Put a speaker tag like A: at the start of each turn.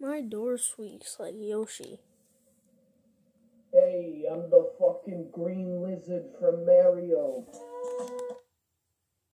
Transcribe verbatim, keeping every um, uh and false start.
A: My door squeaks like Yoshi.
B: Hey, I'm the fucking green lizard from Mario.